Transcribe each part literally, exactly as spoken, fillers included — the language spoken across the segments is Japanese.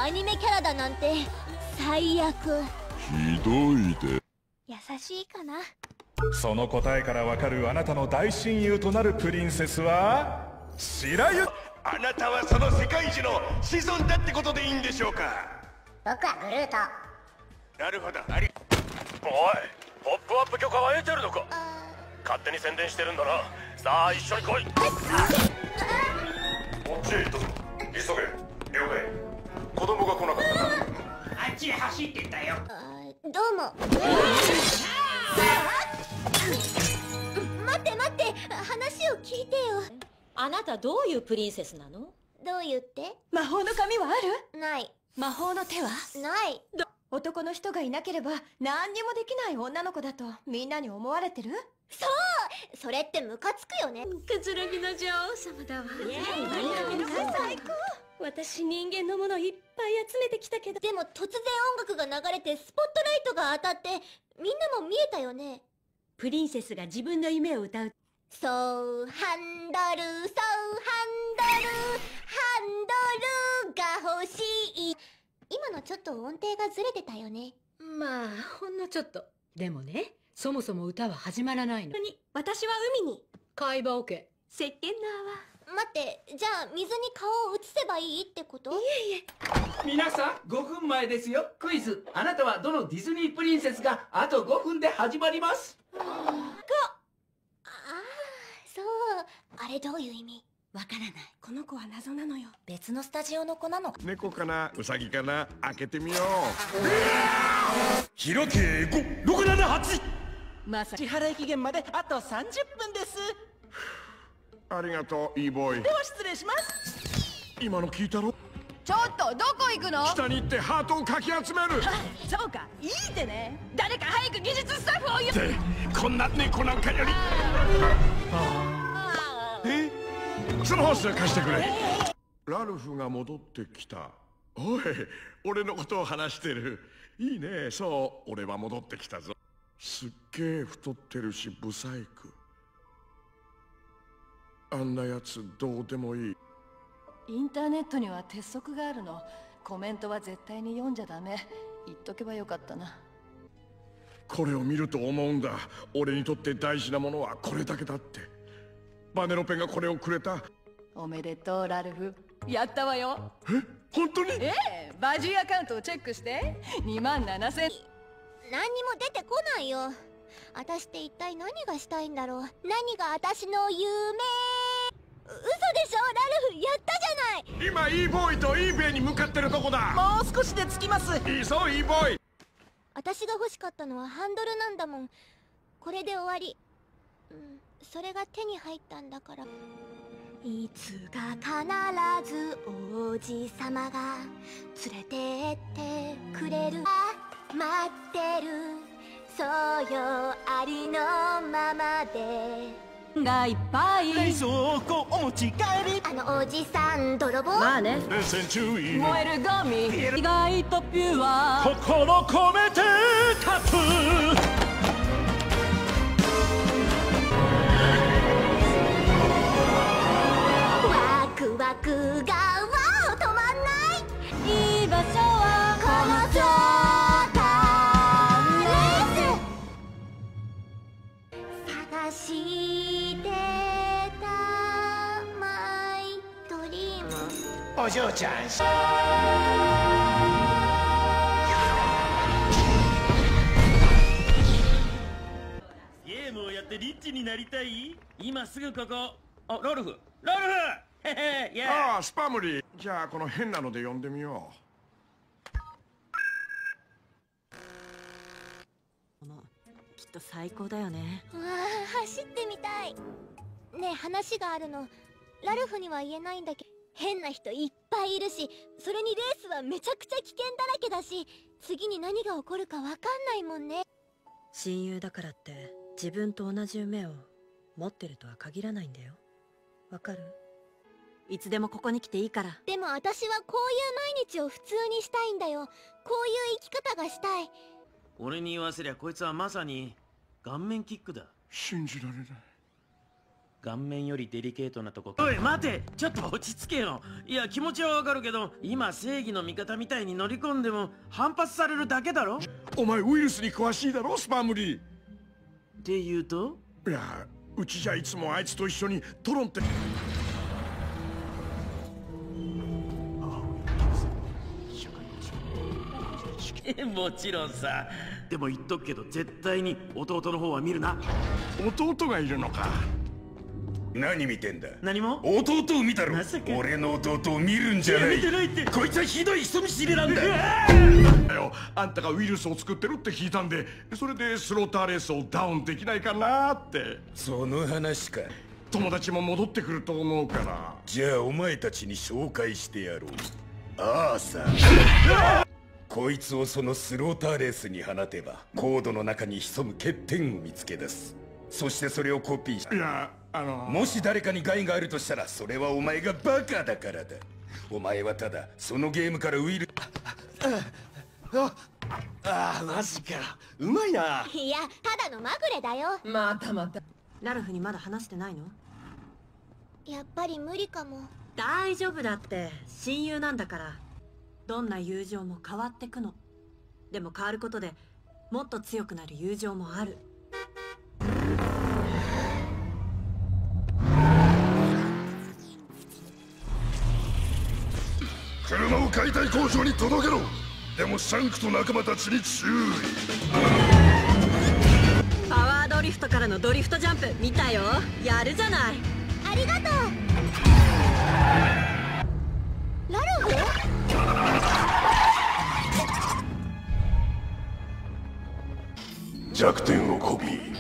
ニメキャラだなんて最悪。 ひどいで。 優しいかな。 その答えからわかるあなたの大親友となるプリンセスは白雪。 あなたはその世界樹の子孫だってことでいいんでしょうか。 僕はグルート。 なるほど。ありおい、ポップアップ許可は得てるのか。勝手に宣伝してるんだな。さあ一緒に来い。こっちへ行ったぞ。急げ。了解。子供が来なかったな。 あっちへ走ってったよ。 どうも。待って待って、話を聞いてよ。 あなたどういうプリンセスなの？ どう言って？ 魔法の髪はある？ ない。 魔法の手は？ ない。 男の人がいなければ何にもできない女の子だとみんなに思われてる？ そう、それってムカつくよね。 くつろぎの女王様だわ。最高。私人間のものいっぱい集めてきたけど。 でも突然音楽が流れてスポットライトが当たってみんなも見えたよね。 プリンセスが自分の夢を歌う。 そうハンドル、そうハンドル、ハンドルが欲しい。今のちょっと音程がずれてたよね。 まあほんのちょっと。でもね、そもそも歌は始まらないの。 私は海に。 会話オケ。 石鹸の泡。待って、じゃあ水に顔を映せばいいってこと？いえいえ。 皆さんごふんまえですよ。クイズ。あなたはどのディズニープリンセスがあとごふんで始まります。 ああ、そう。あれどういう意味？ わからない。この子は謎なのよ。 別のスタジオの子なの。 猫かなウサギかな。開けてみよう。 開けごろくななはち。 まさ支払い期限まであとさんじゅっぷんです。 ありがとう、いいボーイ。 では失礼します。 今の聞いたろ。 ちょっとどこ行くの？ 下に行ってハートをかき集める。 そうか、いいってね。誰か早く技術スタッフを呼ってこんな猫なんかより。えそのホース貸してくれ。ラルフが戻ってきた。おい、俺のことを話してる。いいね。そう、俺は戻ってきたぞ。すっげえ太ってるしブサイク。あんなやつどうでもいい。 インターネットには鉄則があるの。コメントは絶対に読んじゃダメ。言っとけばよかったな。 これを見ると思うんだ。俺にとって大事なものはこれだけだって。バネロペがこれをくれた。 おめでとうラルフ。やったわよ。 え、本当に？ ええ、バジーアカウントをチェックして。にまんななせん。 何にも出てこないよ。私って一体何がしたいんだろう。何が私の夢？嘘でしょ、ラルフ。やったじゃない。 今イーボーイとイーベイに向かってるとこだ。 もう少しで着きます。 いいぞイーボーイ。 私が欲しかったのはハンドルなんだもん。これで終わり。うん、それが手に入ったんだから。いつか必ず王子様が連れてってくれる。あ、待ってる。そうよ、ありのままでがいっぱい。 冷蔵庫お持ち帰り。 あのおじさん泥棒。 まあね。 冷戦注意。 燃えるゴミ意外とピュア。 心込めてタップ。 ワクワクがわお止まんない。 いい場所はこの空。探してたマイドリーム。 お嬢ちゃん。 ゲームをやってリッチになりたい？今すぐここ。あ、ラルフラルフへへ、いや。 ああ、スパムリー。じゃあこの変なので呼んでみよう。 きっと最高だよね。 わあ、走ってみたい。ねえ、話があるの。ラルフには言えないんだけど、変な人いっぱいいるし、それにレースはめちゃくちゃ危険だらけだし、次に何が起こるかわかんないもんね。 親友だからって自分と同じ夢を持ってるとは限らないんだよ。わかる？いつでもここに来ていいから。 でも私はこういう毎日を普通にしたいんだよ。こういう生き方がしたい。 俺に言わせりゃこいつはまさに顔面キックだ。 信じられない。 顔面よりデリケートなとこ。おい待て、ちょっと落ち着けよ。いや気持ちはわかるけど、今正義の味方みたいに乗り込んでも反発されるだけだろ。 お前ウイルスに詳しいだろ、スパムリー。 って言うと、 いやうちじゃいつもあいつと一緒にトロンって。 もちろんさ。でも言っとくけど絶対に弟の方は見るな。 弟がいるのか。 何見てんだ。 何も。 弟を見たろ。 まさか俺の弟を見るんじゃない。 見てないって。 こいつはひどい人見知りなんだ。 よ、あんたがウイルスを作ってるって聞いたんで、それでスローターレースをダウンできないかなって。 その話か。 友達も戻ってくると思うから。 じゃあお前たちに紹介してやろう。アーサー。こいつをそのスローターレースに放てばコードの中に潜む欠点を見つけ出す。そしてそれをコピーし、 いやあのもし誰かに害があるとしたらそれはお前がバカだからだ。お前はただそのゲームからウイルああ、マジか。うまいな。 いやただのまぐれだよ。 またまた。ラルフにまだ話してないの？ やっぱり無理かも。 大丈夫だって、親友なんだから。どんな友情も変わってくの。でも変わることでもっと強くなる友情もある。 車を解体工場に届けろ。でもシャンクと仲間たちに注意。 パワードリフトからのドリフトジャンプ見たよ。やるじゃない。 ありがとう。ラルフ？ 弱点をコピー。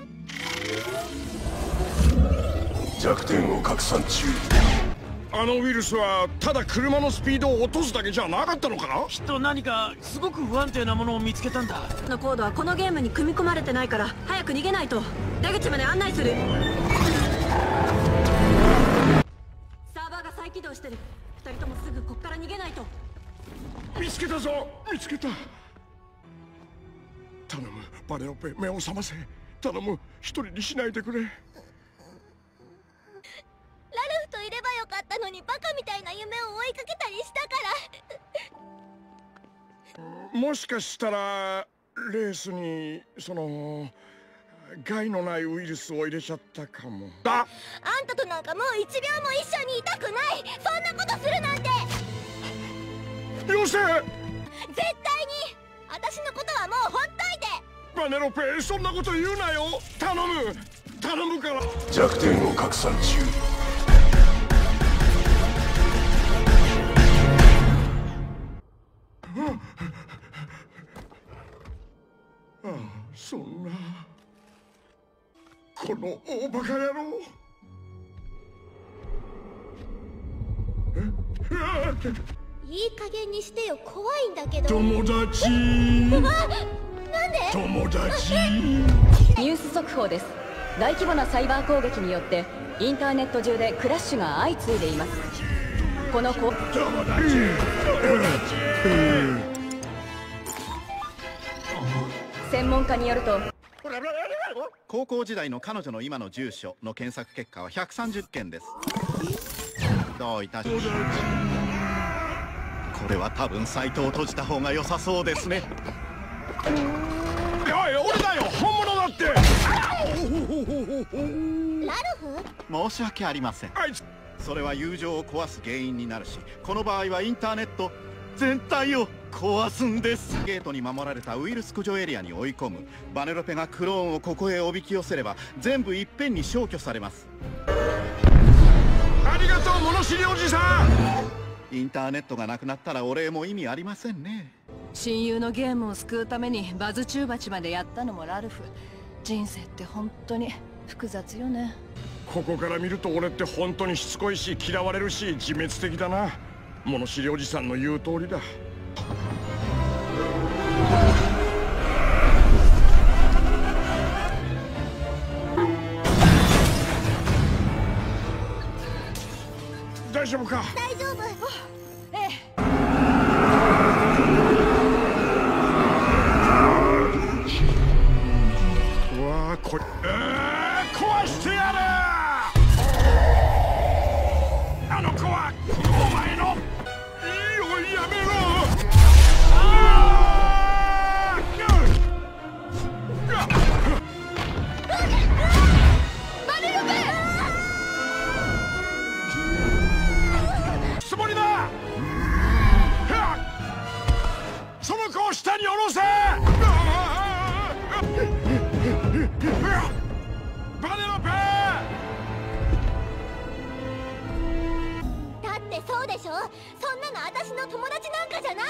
弱点を拡散中。 あのウイルスはただ車のスピードを落とすだけじゃなかったのかな。 きっと何かすごく不安定なものを見つけたんだ。 のコードはこのゲームに組み込まれてないから早く逃げないと。出口まで案内する。サーバーが再起動してる。二人ともすぐこっから逃げないと。 見つけたぞ。見つけた。頼むバネロペ、目を覚ませ。頼む、一人にしないでくれ。 ラルフといればよかったのに、バカみたいな夢を追いかけたりしたからもしかしたらレースにその害のないウイルスを入れちゃったかも。だ、 あんたとなんかもう一秒も一緒にいたくない。そんなことするなんて。 よせ。 絶対に私のことはもうほっといて。 バネロペ、そんなこと言うなよ。頼む頼むから。 弱点を拡散中。 ああ、そんな。この大バカ野郎。 いい加減にしてよ、怖いんだけど。 友達。 あ、なんで？ 友達。 ニュース速報です。大規模なサイバー攻撃によってインターネット中でクラッシュが相次いでいます。このこ友達。 専門家によると、 高校時代の彼女の今の住所の検索結果はひゃくさんじゅっけんです。どういたしまして。これは多分サイトを閉じた方が良さそうですね。 おい、俺だよ、本物だって。 ラルフ？申し訳ありません。それは友情を壊す原因になるし、この場合はインターネット全体を壊すんです。ゲートに守られたウイルス駆除エリアに追い込む。バネロペがクローンをここへおびき寄せれば全部いっぺんに消去されます。 ありがとう、物知りおじさん。インターネットがなくなったらお礼も意味ありませんね。 親友のゲームを救うためにバズチューバチまでやったのもラルフ。人生って本当に複雑よね。 ここから見ると俺って本当にしつこいし嫌われるし自滅的だな。物知りおじさんの言う通りだ。大丈夫か？ 大丈夫。 ええ。 うわー、これ、えー、壊してやる。 あの子はこのお前のいいよやめろ。 バネロペつもりだ。その子を下に下ろせ。バネロペだってそうでしょ。そんなの私の友達なんかじゃない。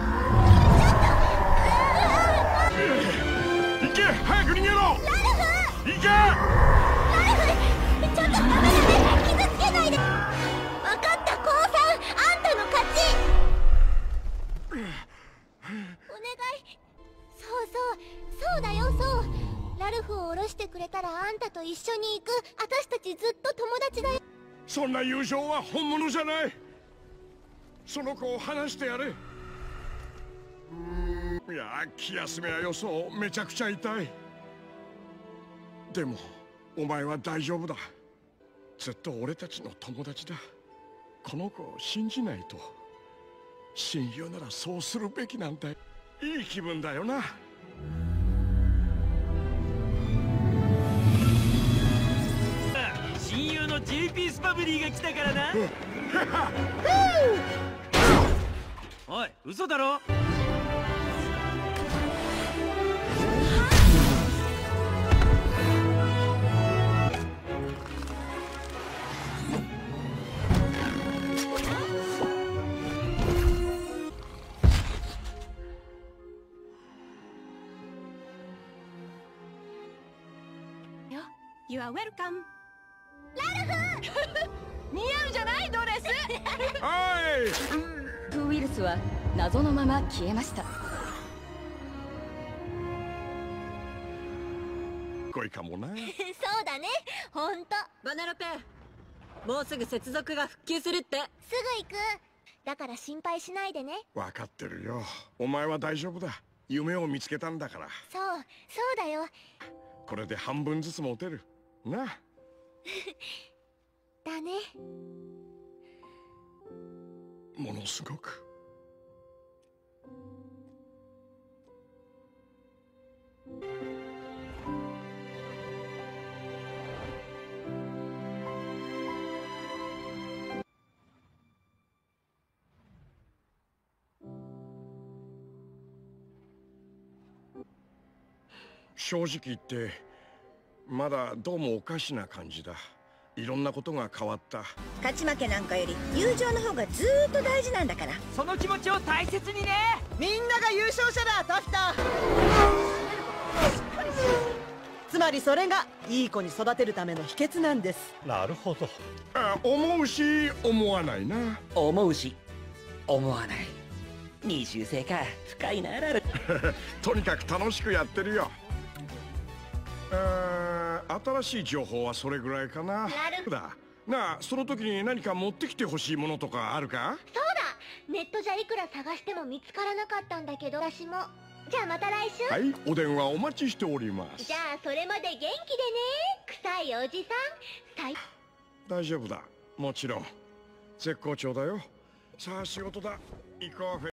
行け、早く逃げろ。 ラルフ行け。 ラルフちょっとダメだね。傷つけないで。分かった降参。あんたの勝ち。お願い。そうそうそうだよ。そうラルフを降ろしてくれたらあんたと一緒に行く。私たちずっと友達だよ。 そんな友情は本物じゃない。その子を離してやれ。いや気休めはよそう。めちゃくちゃ痛い。でもお前は大丈夫だ。ずっと俺たちの友達だ。この子を信じないと。親友ならそうするべきなんだよ。いい気分だよな。 親友の ジェイピー スパブリーが来たからな。おい、嘘だろ。 You are welcome. ラルフ似合うじゃないドレス。 ウイルスは謎のまま消えました。 濃いかもな。 そうだね。ほんと。 バネロペ、もうすぐ接続が復旧するって。 すぐ行く。だから心配しないでね。 分かってるよ。お前は大丈夫だ。夢を見つけたんだから。 そうそうだよ。 これで半分ずつ持てるな。 だね。 ものすごく。正直言ってまだどうもおかしな感じだ。いろんなことが変わった。 勝ち負けなんかより友情の方がずーっと大事なんだから。 その気持ちを大切にね。 みんなが優勝者だタフタ。つまりそれがいい子に育てるための秘訣なんです。 なるほど。 あ、思うし思わないな。 思うし思わない。二重性か。深いなラル。 とにかく楽しくやってるよ。新しい情報はそれぐらいかな。だなあ、その時に何か持ってきてほしいものとかあるか。 そうだ、ネットじゃいくら探しても見つからなかったんだけど。私も。じゃあまた来週。 はい、お電話お待ちしております。 じゃあそれまで元気でね。臭いおじさん。 大丈夫だ、もちろん絶好調だよ。さあ仕事だ、行こう。